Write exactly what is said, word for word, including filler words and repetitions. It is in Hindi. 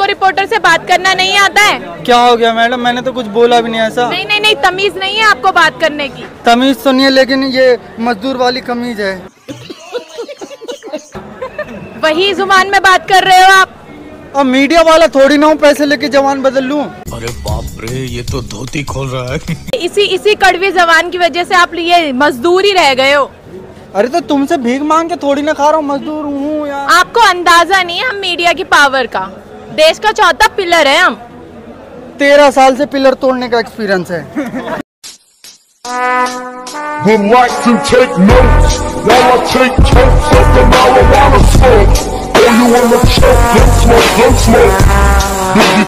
आपको रिपोर्टर से बात करना नहीं आता है? क्या हो गया मैडम, मैंने तो कुछ बोला भी नहीं ऐसा। नहीं नहीं नहीं, तमीज नहीं है आपको बात करने की? तमीज तो नहीं है, लेकिन ये मजदूर वाली कमीज है। वही जुबान में बात कर रहे हो आप? अब मीडिया वाला थोड़ी ना हूँ पैसे लेके जवान बदल लूं। अरे बाप रे, ये तो धोती खोल रहा है। इसी इसी कड़वी जबान की वजह से आप ये मजदूर ही रह गए हो। अरे तो तुमसे भीख मांग के थोड़ी ना खा रहा हूँ, मजदूर हूँ यार। आपको अंदाजा नहीं है हम मीडिया की पावर का। देश का चौथा पिलर है हम। तेरह साल से पिलर तोड़ने का एक्सपीरियंस है। Would like to take notes while I take totes of the marijuana smoke. Oh, you wanna choke? Don't smoke, don't smoke.